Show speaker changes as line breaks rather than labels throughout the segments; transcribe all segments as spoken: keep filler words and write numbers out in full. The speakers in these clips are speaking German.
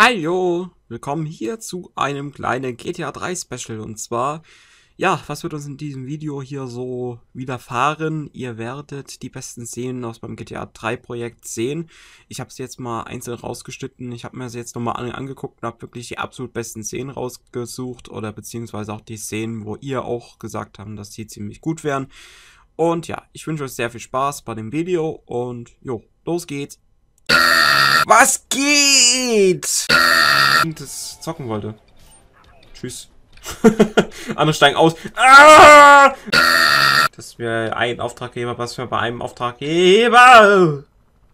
Hallo, willkommen hier zu einem kleinen G T A drei Special. Und zwar, ja, was wird uns in diesem Video hier so widerfahren? Ihr werdet die besten Szenen aus beim G T A drei Projekt sehen. Ich habe es jetzt mal einzeln rausgeschnitten. Ich habe mir das jetzt nochmal an, angeguckt und habe wirklich die absolut besten Szenen rausgesucht. Oder beziehungsweise auch die Szenen, wo ihr auch gesagt habt, dass die ziemlich gut wären. Und ja, ich wünsche euch sehr viel Spaß bei dem Video. Und jo, los geht's. Was geht? Das zocken wollte. Tschüss. Andere steigen aus. Ah! Das wäre ein Auftraggeber, was für bei einem Auftraggeber.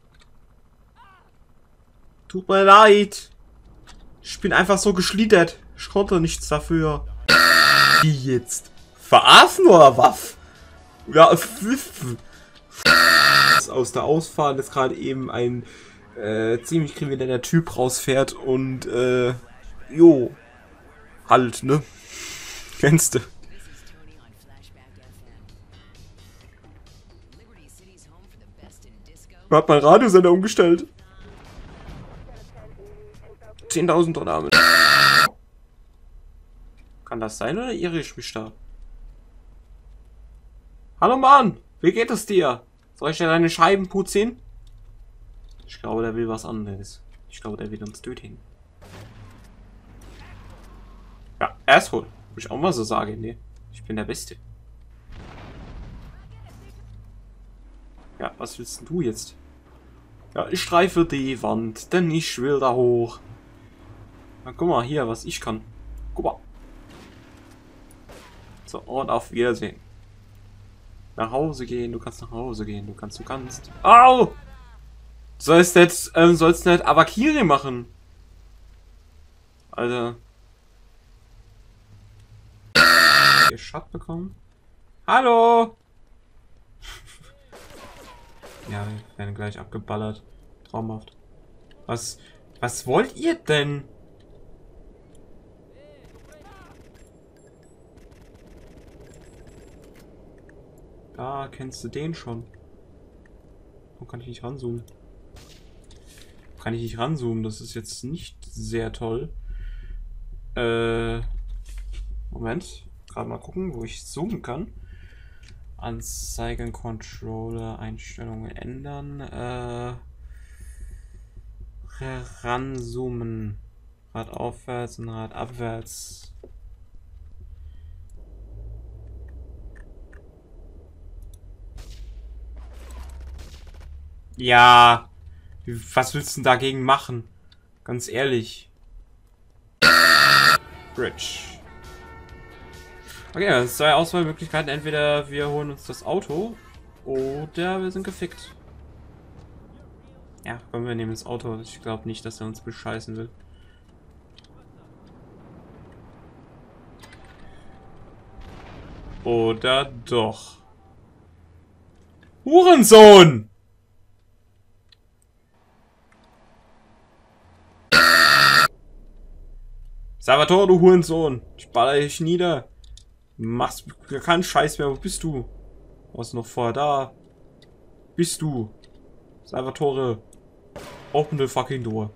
Tut mir leid. Ich bin einfach so geschlittert. Ich konnte nichts dafür. Wie jetzt? Verarschen oder was? Ja, aus der Ausfahrt ist gerade eben ein äh, ziemlich krimineller Typ rausfährt und äh, jo, halt, ne? Kennst du? Hat mein Radiosender umgestellt. zehntausend Dollar mit. Kann das sein oder irre ich mich da? Hallo Mann, wie geht es dir? Soll ich dir deine Scheiben putzen? Ich glaube, der will was anderes. Ich glaube, der will uns töten. Ja, Asshole. Muss ich auch mal so sagen, ne? Ich bin der Beste. Ja, was willst denn du jetzt? Ja, ich streife die Wand, denn ich will da hoch. Na, guck mal hier, was ich kann. Guck mal. So, und auf Wiedersehen. Nach Hause gehen, du kannst nach Hause gehen, du kannst, du kannst. Au! Sollst nicht, ähm, sollst nicht Avakiri machen. Alter. Ihr Shot bekommen? Hallo! Ja, wir werden gleich abgeballert. Traumhaft. Was, was wollt ihr denn? Da kennst du den schon. Wo kann ich nicht ranzoomen? Kann ich nicht ranzoomen, das ist jetzt nicht sehr toll. Äh, Moment, gerade mal gucken, wo ich zoomen kann. Anzeigen, Controller, Einstellungen ändern. Äh, ranzoomen. Rad aufwärts und Rad abwärts. Ja. Was willst du denn dagegen machen? Ganz ehrlich. Bridge. Okay, es zwei Auswahlmöglichkeiten. Entweder wir holen uns das Auto oder wir sind gefickt. Ja, komm, wir nehmen das Auto. Ich glaube nicht, dass er uns bescheißen will. Oder doch. Hurensohn! Salvatore, du Hurensohn! Ich baller dich nieder! Machst keinen Scheiß mehr. Wo bist du? Was noch vorher da? Bist du? Salvatore. Open the fucking door.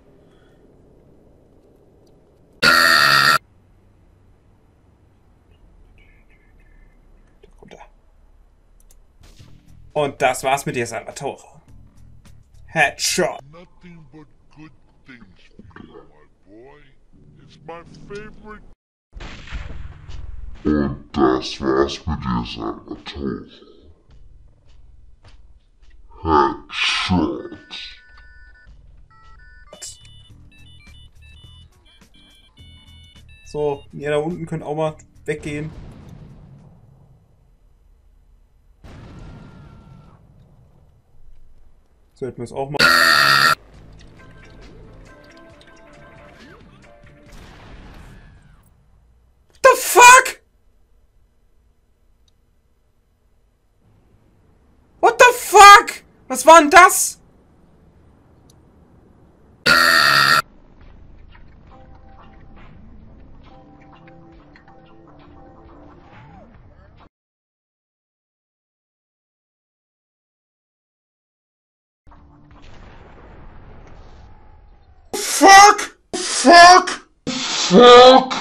Und das war's mit dir, Salvatore. Headshot. Nothing but good things for you, my boy. It's my favorite. Und das war's mit dir, Salvatore. Headshot. So, ihr da unten könnt auch mal weggehen. So hätten wir es auch mal. The fuck? What the fuck? Was war denn das? Fuck! Fuck!
Fuck!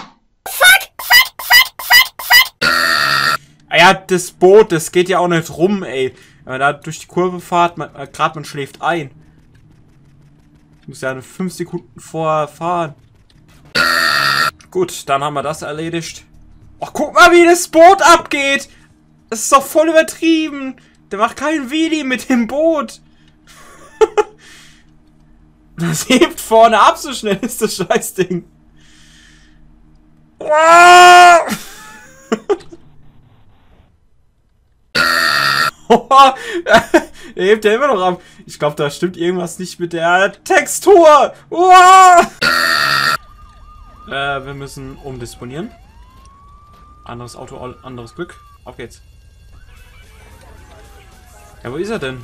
Ah ja, das Boot, das geht ja auch nicht rum, ey. Wenn man da durch die Kurve fährt, man, gerade man schläft ein. Ich muss ja fünf Sekunden vorher fahren. Gut, dann haben wir das erledigt. Oh, guck mal, wie das Boot abgeht. Das ist doch voll übertrieben. Der macht keinen Wheelie mit dem Boot. Das hebt vorne ab, so schnell ist das Scheißding. Er hebt ja immer noch ab. Ich glaube, da stimmt irgendwas nicht mit der Textur. Äh, wir müssen umdisponieren. Anderes Auto, anderes Glück. Auf geht's. Ja, wo ist er denn?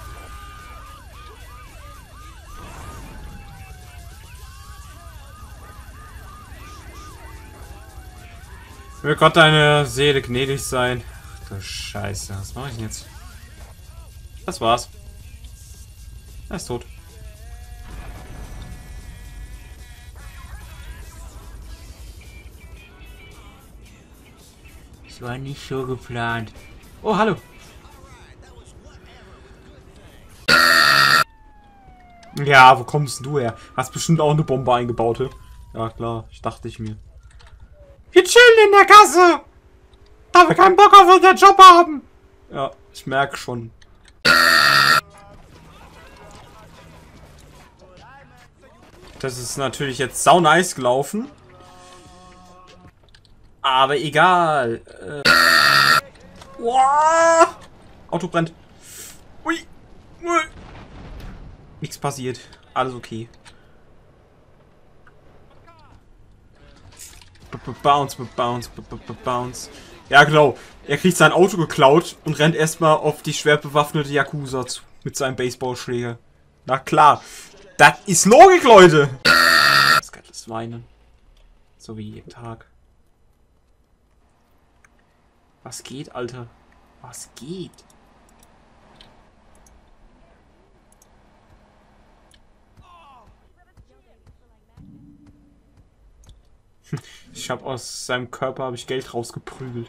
Möge Gott deine Seele gnädig sein. Ach du Scheiße, was mache ich denn jetzt? Das war's. Er ist tot. Das war nicht so geplant. Oh, hallo. Ja, wo kommst du her? Hast bestimmt auch eine Bombe eingebaut, he? Ja, klar. Ich dachte ich mir. Wir chillen in der Gasse! Da wir keinen Bock auf unseren Job haben! Ja, ich merke schon. Das ist natürlich jetzt sau nice gelaufen. Aber egal. Äh. Wow. Auto brennt. Ui. Ui. Nichts passiert. Alles okay. Bounce, bounce, bounce. Ja, genau. Er kriegt sein Auto geklaut und rennt erstmal auf die schwer bewaffnete Yakuza zu. Mit seinem Baseballschläger. Na klar. Das ist Logik, Leute. Das geiles Weinen. So wie jeden Tag. Was geht, Alter? Was geht? Ich habe aus seinem Körper habe ich Geld rausgeprügelt.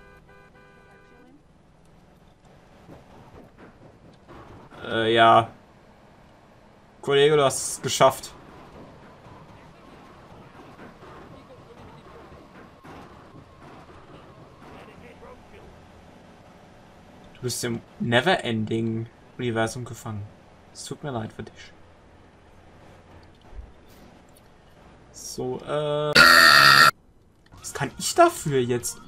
Äh, ja. Kollege, du hast es geschafft. Du bist im Never-Ending-Universum gefangen. Es tut mir leid für dich. So, äh... was kann ich dafür jetzt?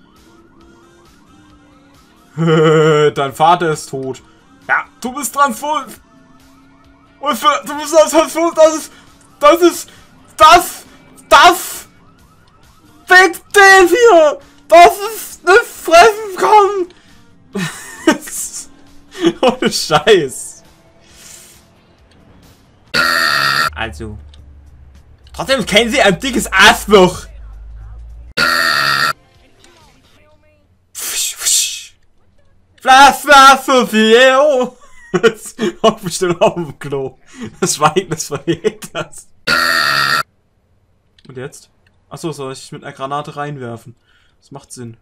Dein Vater ist tot. Ja, du bist transformiert. Und für, du bist transformiert. Das ist... Das ist... Das... Das... Weg den hier! Das ist nicht fressen kann! Ohne Scheiß. Also. Trotzdem kennen sie ein dickes Arschloch. Was war so viel? Das ist bestimmt auf dem Klo. Das Schweigen des Verräters. Und jetzt? Achso, soll ich mit einer Granate reinwerfen? Das macht Sinn.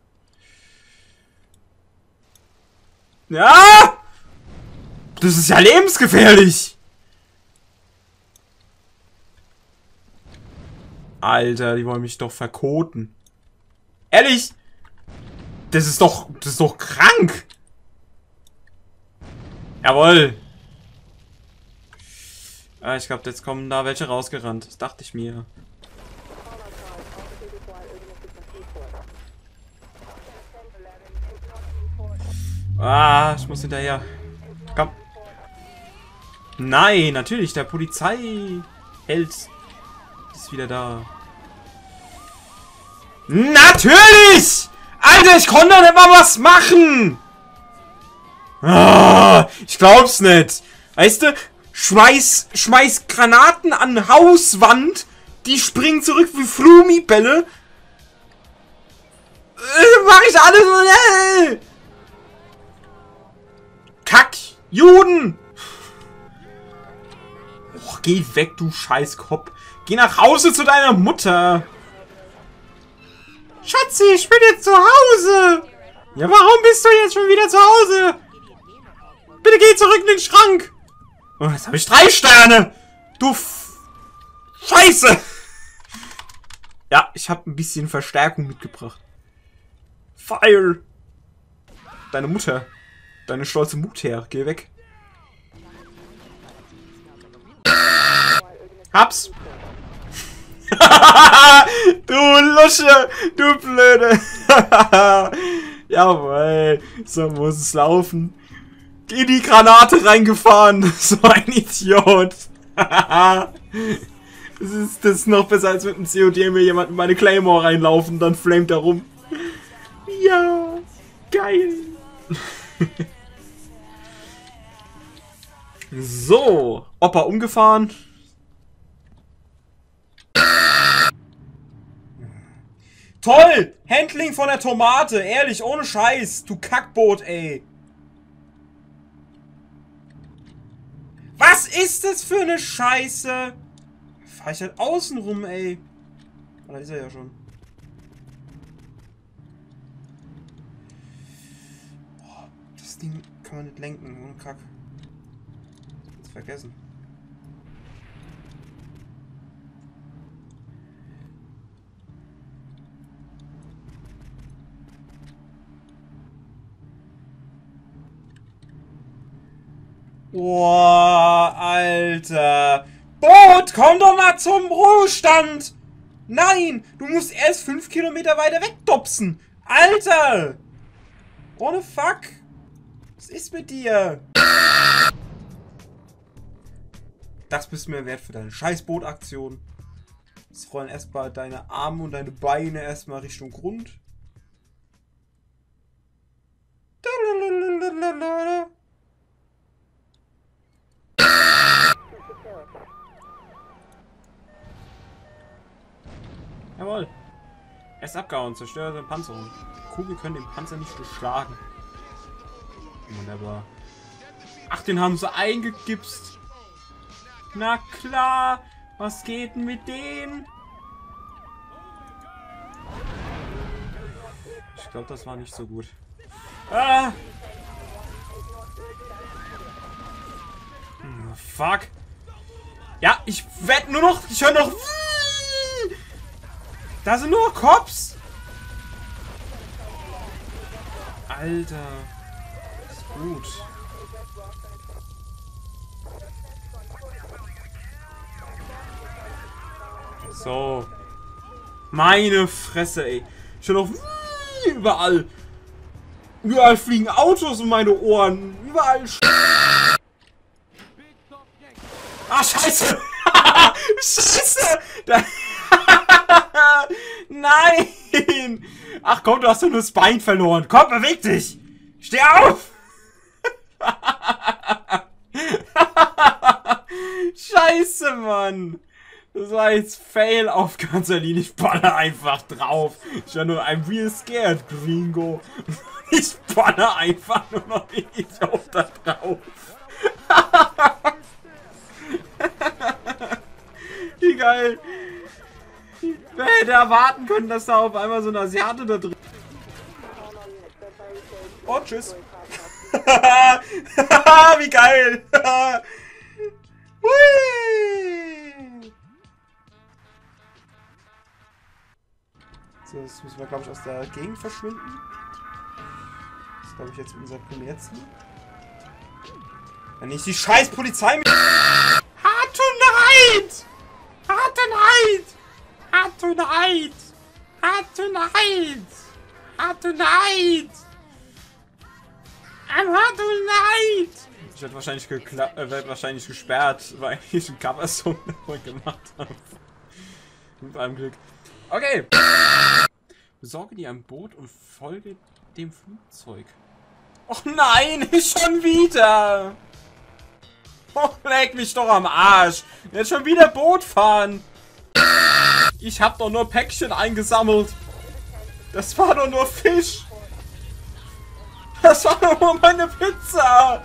Ja! Das ist ja lebensgefährlich! Alter, die wollen mich doch verkoten. Ehrlich? Das ist doch... Das ist doch krank! Jawohl! Ah, ich glaube, jetzt kommen da welche rausgerannt. Das dachte ich mir. Ah, ich muss hinterher. Komm. Nein, natürlich, der Polizeiheld ist wieder da. Natürlich! Alter, ich konnte doch nicht mal was machen! Ah, ich glaub's nicht. Weißt du, schmeiß, schmeiß Granaten an Hauswand, die springen zurück wie Flumibälle. Äh, mach ich alles so. Äh. Kack! Juden! Och, geh weg, du Scheißkopf. Geh nach Hause zu deiner Mutter. Schatzi, ich bin jetzt zu Hause. Ja, warum bist du jetzt schon wieder zu Hause? Bitte geh zurück in den Schrank. Oh, jetzt habe ich drei Sterne. Du F Scheiße. Ja, ich habe ein bisschen Verstärkung mitgebracht. Fire. Deine Mutter. Deine stolze Mutter. Geh weg. Hab's. Du Lusche. Du Blöde. Jawohl. So muss es laufen. In die Granate reingefahren. So ein Idiot. Das ist das ist noch besser als mit dem C O D mir jemand in meine Claymore reinlaufen, dann flamet er rum. Ja, geil. So, Opa umgefahren. Toll! Handling von der Tomate, ehrlich, ohne Scheiß, du Kackboot, ey. Was ist das für eine Scheiße? Fahr ich halt außen rum, ey. Oh, da ist er ja schon. Oh, das Ding kann man nicht lenken, ohne Kack. Jetzt vergessen. Boah, Alter. Boot, komm doch mal zum Ruhestand. Nein, du musst erst fünf Kilometer weiter wegdopsen. Alter. Ohne Fuck. Was ist mit dir? Das bist mir wert für deine Scheißbootaktion. Jetzt rollen erstmal deine Arme und deine Beine erstmal Richtung Grund. Jawohl. Er ist abgehauen, zerstört seine Panzerung. Die Kugeln können den Panzer nicht durchschlagen. Wunderbar. Ach, den haben sie eingegipst. Na klar. Was geht denn mit denen? Ich glaube, das war nicht so gut. Ah! Hm, fuck. Ja, ich werde nur noch... Ich höre noch... Da sind nur Cops. Alter. Ist gut. So. Meine Fresse, ey. Schon noch überall. Überall fliegen Autos um meine Ohren. Überall. Ah, scheiße. Scheiße. Da Nein! Ach komm, du hast doch nur das Bein verloren. Komm, beweg dich! Steh auf! Scheiße, Mann! Das war jetzt Fail auf ganzer Linie. Ich baller einfach drauf. Ich war nur I'm real scared, Gringo. Ich baller einfach nur noch den Idiot da drauf. Wie geil! Wer hätte erwarten können, dass da auf einmal so ein Asiate da drin... Oh, tschüss. Wie geil. Hui. So, jetzt müssen wir, glaube ich, aus der Gegend verschwinden. Das ist, glaube ich, jetzt unser Primärziel. Wenn nicht die scheiß Polizei mit... Hard tonight! Hard tonight! Hard tonight! Hard tonight! Hard tonight! I'm hard tonight! Ich werde wahrscheinlich, äh, werd wahrscheinlich gesperrt, weil ich einen Cover-Song gemacht habe. Mit einem Glück. Okay! Besorge dir ein Boot und folge dem Flugzeug. Och nein, nicht schon wieder! Oh, leg mich doch am Arsch! Jetzt schon wieder Boot fahren! Ich hab doch nur Päckchen eingesammelt. Das war doch nur Fisch. Das war doch nur meine Pizza.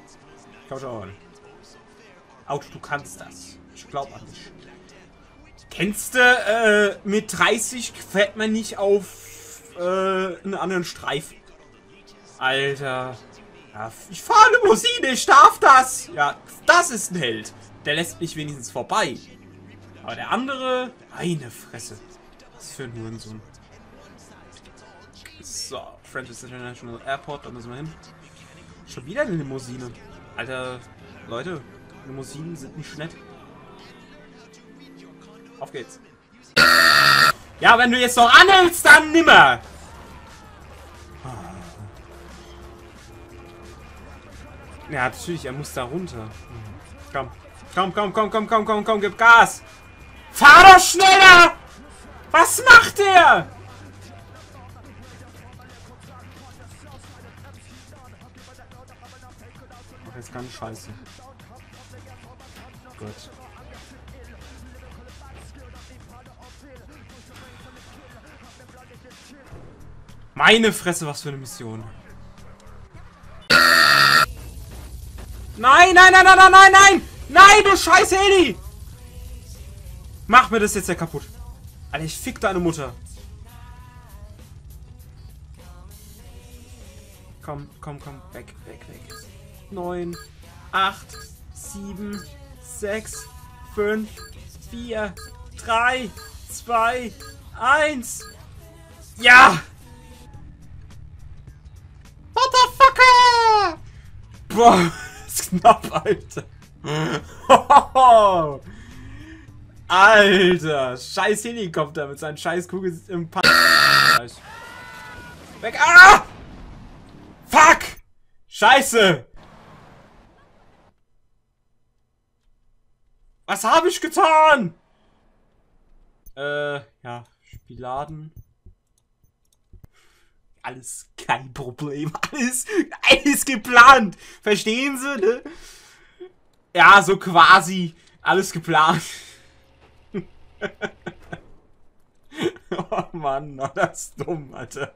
Komm schon. Auto, du kannst das. Ich glaub an dich. Kennst du, äh, mit dreißig fährt man nicht auf äh, einen anderen Streifen. Alter. Ja, ich fahre Limousine, ich darf das. Ja, das ist ein Held. Der lässt mich wenigstens vorbei. Aber der andere, meine Fresse. Was für ein Hurensohn. So, Francis International Airport, da müssen wir hin. Schon wieder eine Limousine. Alter, Leute, Limousinen sind nicht nett. Auf geht's. Ja, wenn du jetzt noch anhältst, dann nimmer. Ja, natürlich, er muss da runter. Komm, komm, komm, komm, komm, komm, komm, komm, gib Gas. Fahr doch schneller! Was macht der? Ach, jetzt ganz scheiße. Gut. Meine Fresse, was für eine Mission. Nein, nein, nein, nein, nein, nein, nein! Nein, du scheiß Heli! Mach mir das jetzt ja kaputt. Alter, ich fick deine Mutter. Komm, komm, komm. Weg, weg, weg. Neun, acht, sieben, sechs, fünf, vier, drei, zwei, eins. Ja! Motherfucker! Boah, ist knapp, Alter. Alter, scheiß Helikopter mit seinen scheiß Kugeln im Pan. Weg. Ah! Fuck! Scheiße! Was habe ich getan? Äh, ja, Spielladen. Alles kein Problem. Alles, alles geplant. Verstehen Sie, ne? Ja, so quasi. Alles geplant. Oh Mann, oh, das ist dumm, Alter.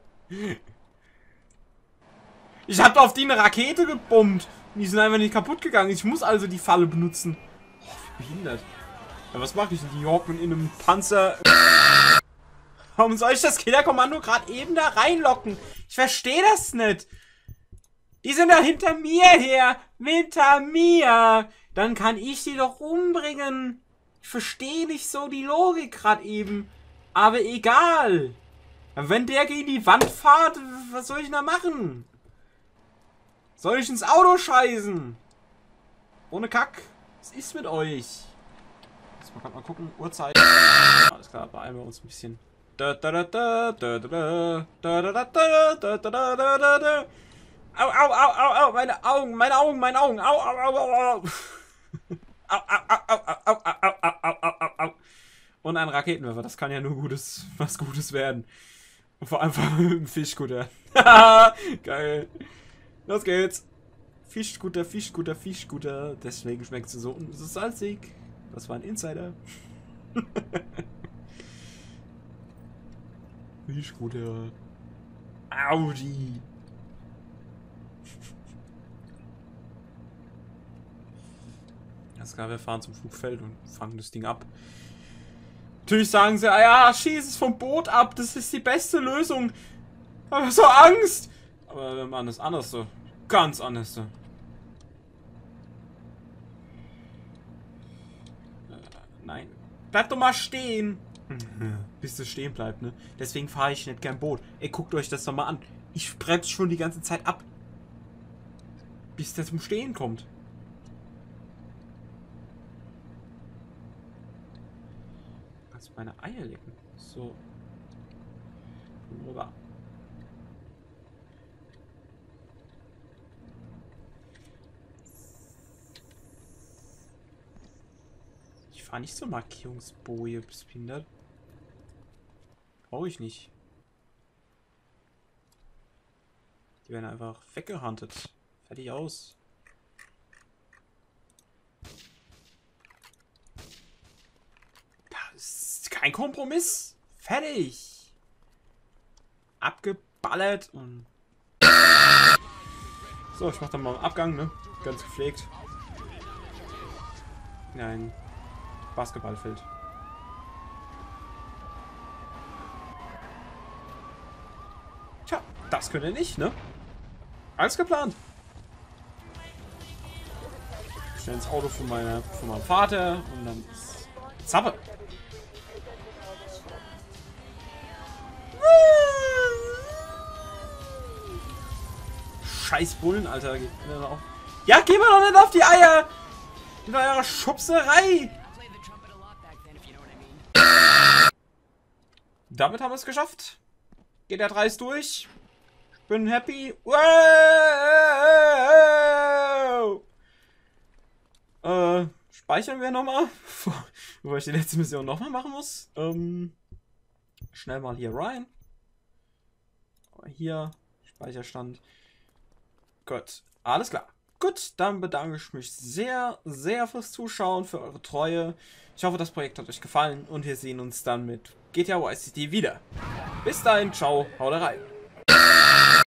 Ich hab auf die eine Rakete gebombt. Die sind einfach nicht kaputt gegangen. Ich muss also die Falle benutzen. Oh, wie behindert. Ja, was mache ich denn? Die hocken in einem Panzer. Warum soll ich das Killerkommando gerade eben da reinlocken? Ich verstehe das nicht. Die sind da hinter mir her. Hinter mir. Dann kann ich die doch umbringen. Ich verstehe nicht so die Logik gerade eben. Aber egal. Wenn der gegen die Wand fährt, was soll ich da machen? Soll ich ins Auto scheißen? Ohne Kack. Was ist mit euch? Jetzt mal, mal gucken. Uhrzeit. Alles klar, beeilen wir uns ein bisschen. Da, da, da, da, da, da, da, da, da, da, da, da, da, da. Au, au, au, au, au, meine Augen, meine Augen, meine Augen. Au, au, au, au, au. Au, au, au, au, au, au, au, au, au, au, au. Und ein Raketenwerfer, das kann ja nur Gutes, was Gutes werden. Und vor allem ein Fischkutter. Geil. Los geht's. Fischkutter, Fischkutter, Fischkutter. Deswegen schmeckt es so, so salzig. Das war ein Insider. Fischkutter. Audi. Alles klar, wir fahren zum Flugfeld und fangen das Ding ab. Natürlich sagen sie, ah ja, schieß es vom Boot ab, das ist die beste Lösung. Aber so Angst. Aber wir machen das anders so. Ganz anders so. Äh, nein. Bleib doch mal stehen. Bis es stehen bleibt, ne? Deswegen fahre ich nicht gern Boot. Ey, guckt euch das doch mal an. Ich bremse schon die ganze Zeit ab. Bis der zum Stehen kommt. Kannst du meine Eier lecken? So. Wunderbar. Ich fahre nicht so Markierungsboje, bis behindert. Brauche ich nicht. Die werden einfach weggehuntet. Fertig aus. Das ist kein Kompromiss. Fertig. Abgeballert und... So, ich mache dann mal einen Abgang, ne? Ganz gepflegt. Nein. Basketballfeld. Tja, das könnt ihr nicht, ne? Alles geplant. Schnell ins Auto von, meiner, von meinem Vater und dann ist Zappe. Scheiß Bullen, Alter. Ja, geh mir doch nicht auf die Eier! Mit eurer Schubserei! Damit haben wir es geschafft. G T A drei ist durch. Ich bin happy. Wow! Äh, speichern wir nochmal, bevor ich die letzte Mission nochmal machen muss. Ähm, schnell mal hier rein. Hier, Speicherstand. Gut, alles klar. Gut, dann bedanke ich mich sehr, sehr fürs Zuschauen, für eure Treue. Ich hoffe, das Projekt hat euch gefallen und wir sehen uns dann mit G T A Vice City wieder. Bis dahin, ciao, haut rein.